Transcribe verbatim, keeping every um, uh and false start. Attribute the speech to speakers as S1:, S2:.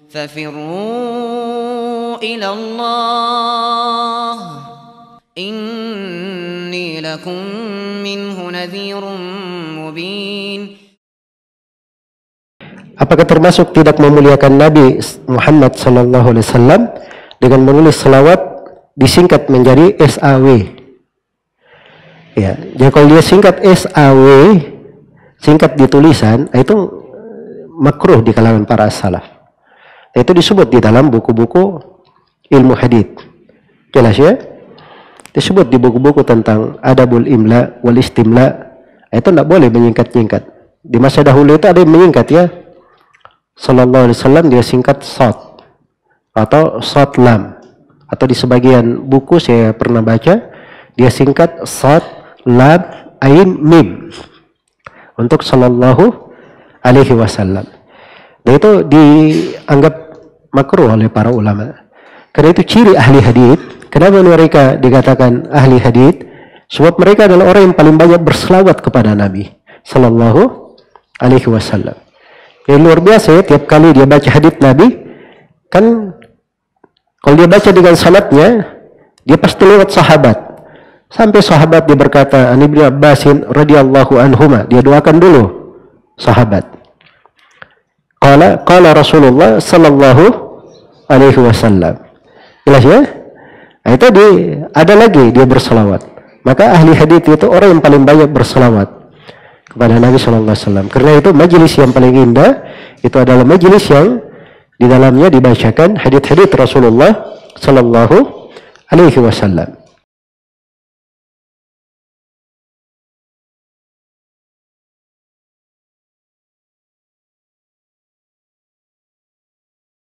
S1: ففروا إلى الله إني لكم منه نذير مبين.
S2: Apakah termasuk tidak memuliakan Nabi Muhammad sallallahu alaihi wasallam dengan menulis selawat disingkat menjadi S A W? Ya, jadi kalau dia singkat S A W, singkat di tulisan, itu makruh di kalangan para salaf. Itu disebut di dalam buku-buku ilmu hadits. Jelas ya? Disebut di buku-buku tentang adabul imla wal istimla. Itu tidak boleh menyingkat-nyingkat. Di masa dahulu itu ada yang menyingkat ya. Sallallahu alaihi wasallam dia singkat sad atau sad lam, atau di sebagian buku saya pernah baca dia singkat sad lam ain mim untuk sallallahu alaihi wasallam. Dan itu dianggap makruh oleh para ulama. Karena itu ciri ahli hadits. Kenapa mereka dikatakan ahli hadits? Sebab mereka adalah orang yang paling banyak berselawat kepada Nabi sallallahu alaihi wasallam. Yang luar biasa ya, tiap kali dia baca hadits Nabi, kan kalau dia baca dengan sanadnya, dia pasti lewat sahabat. Sampai sahabat dia berkata, An Ibnu Abbasin radhiyallahu anhuma, dia doakan dulu sahabat. Qala qala Rasulullah sallallahu alaihi wasallam. Jelas ya? Nah, itu di, ada lagi dia berselawat. Maka ahli hadits itu orang yang paling banyak berselawat kepada Nabi sallallahu alaihi wasallam. Karena itu majelis yang paling indah itu adalah majelis yang di dalamnya dibacakan hadits-hadits Rasulullah sallallahu alaihi wasallam.